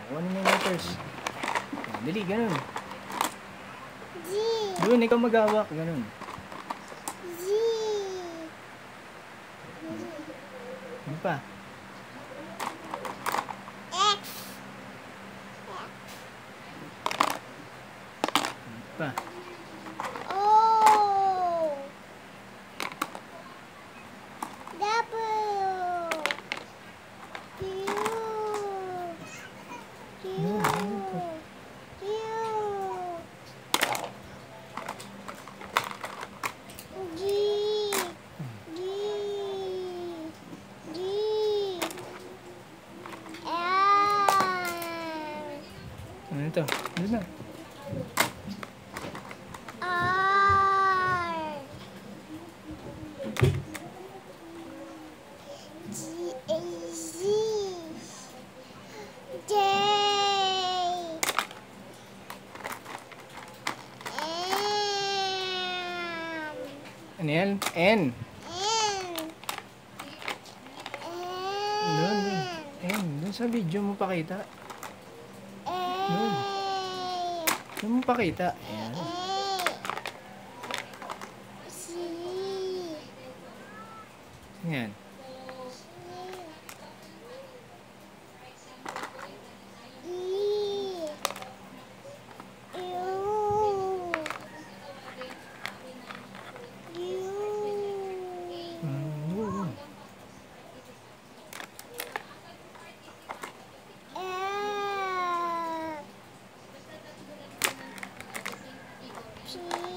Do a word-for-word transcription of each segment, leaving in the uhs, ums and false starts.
Ano na yung letters? Oh, dali, ganun. G. Doon, ikaw mag-hawak. Ganun. G. Ano pa? X. Ano pa? O. W. Q. Q. Ano, ano pa? Q. G. G. G. R. Ano ito? Ano na? R. G. A. Z. J. M. Ano yan? N. N. Doon, doon. N. Doon sa video mo pakita. Doon. Doon mo pakita. Ayan. C. Ayan. D. U. U. Mm, oo. F. G.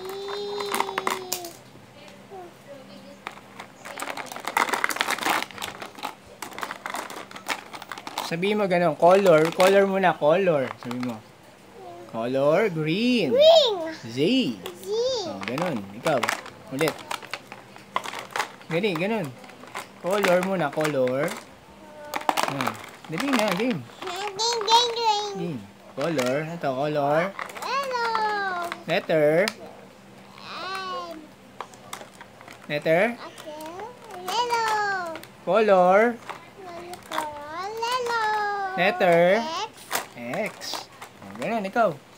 Sabihin mo ganun, color. Color muna, color. Sabihin mo. Color, green. Ring. Z. Z. Oh, ganun. Ikaw. Ulit. Gani, ganun. Color muna, color. Ayan. Dali na, game. Ding, ding, ding. Game. Color. Ito, color. Hello. Letter. And. Letter. Okay. Hello. Color. Hello. Letter. X. X. Oh, ganun, ikaw.